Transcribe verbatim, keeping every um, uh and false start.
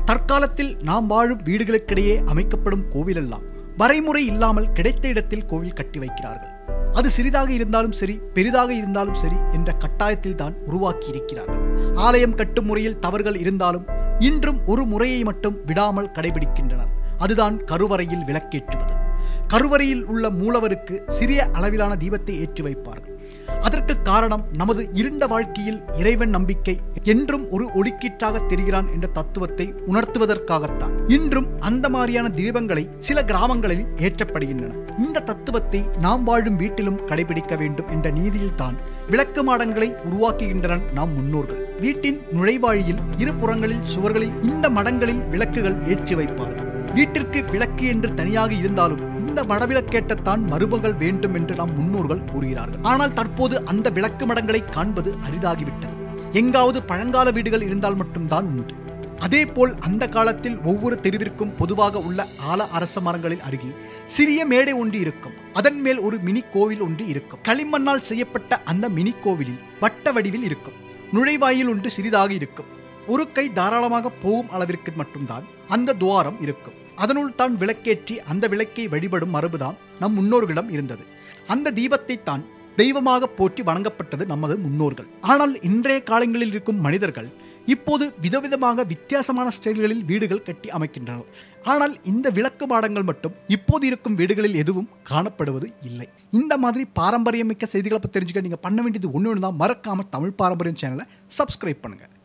தற்காலத்தில் நாம் வாழும் வீடுகளுக்கிடையே அமைக்கப்படும் கோவில் எல்லாம் வரைமுறை இல்லாமல் கிடைத்த இடத்தில் கோவில் கட்டி வைக்கிறார்கள். அது சிறிதாக இருந்தாலும் சரி, பெரிதாக இருந்தாலும் சரி என்ற கட்டாயத்தில் தான் உருவாக்கி இருக்கிறார்கள். ஆலயம் கட்டும் முறையில் தவறுகள் இருந்தாலும் இன்றும் ஒரு முறையை மட்டும் விடாமல் கடைபிடிக்கின்றனர். அதுதான் கருவறையில் விளக்கேற்றுவது. கருவறையில் உள்ள மூலவருக்கு சிறிய அளவிலான தீபத்தை ஏற்றி வைப்பார்கள். அதற்கு காரணம் நமது இருண்ட வாழ்க்கையில் இறைவன் நம்பிக்கை என்றும் ஒரு ஒளிக்கீற்றாக தெரிகிறான் என்ற தத்துவத்தை உணர்த்துவதற்காகத்தான் இன்றும் அந்த மாதிரியான தீபங்களை சில கிராமங்களில் ஏற்றப்படுகின்றன. இந்த தத்துவத்தை நாம் வாழும் வீட்டிலும் கடைபிடிக்க வேண்டும் என்ற நீதியில் தான் விளக்கு மாடங்களை உருவாக்குகின்றனர் நம் முன்னோர்கள். வீட்டின் நுழைவாழியில் இரு புறங்களில் சுவர்களில் இந்த மடங்களில் விளக்குகள் ஏற்றி வைப்பார்கள். வீட்டிற்கு விளக்கு என்று தனியாக இருந்தாலும் இந்த மடவிளக்கேற்றத்தான் மருமகள் வேண்டும் என்று நம் முன்னோர்கள் கூறுகிறார்கள். ஆனால் தற்போது அந்த விளக்கு மடங்களை காண்பது அரிதாகிவிட்டது. எங்காவது பழங்கால வீடுகள் இருந்தால் மட்டும்தான் உண்டு. அதே போல் அந்த காலத்தில் ஒவ்வொரு தெருவிற்கும் பொதுவாக உள்ள ஆல அரச மரங்களில் அருகே சிறிய மேடை ஒன்று இருக்கும். அதன் மேல் ஒரு மினி கோவில் ஒன்று இருக்கும். களிமண்ணால் செய்யப்பட்ட அந்த மினி கோவிலில் வட்ட வடிவில் இருக்கும். நுழைவாயில் ஒன்று சிறிதாக இருக்கும். ஒரு கை தாராளமாக போகும் அளவிற்கு மட்டும்தான் அந்த துவாரம் இருக்கும். அதனுள் தான் விளக்கேற்றி அந்த விளக்கை வழிபடும் மரபுதான் நம் முன்னோர்களிடம் இருந்தது. அந்த தீபத்தை தான் தெய்வமாக போற்றி வணங்கப்பட்டது நமது முன்னோர்கள். ஆனால் இன்றைய காலங்களில் இருக்கும் மனிதர்கள் இப்போது விதவிதமாக வித்தியாசமான ஸ்டைல்களில் வீடுகள் கட்டி அமைக்கின்றனர். ஆனால் இந்த விளக்கு மாடங்கள் மட்டும் இப்போது இருக்கும் வீடுகளில் எதுவும் காணப்படுவது இல்லை. இந்த மாதிரி பாரம்பரியமிக்க செய்திகளை பற்றி தெரிஞ்சுக்க நீங்க பண்ண வேண்டியது ஒன்று ஒன்று தான். மறக்காம தமிழ் பாரம்பரியம் சேனலை சப்ஸ்கிரைப் பண்ணுங்க.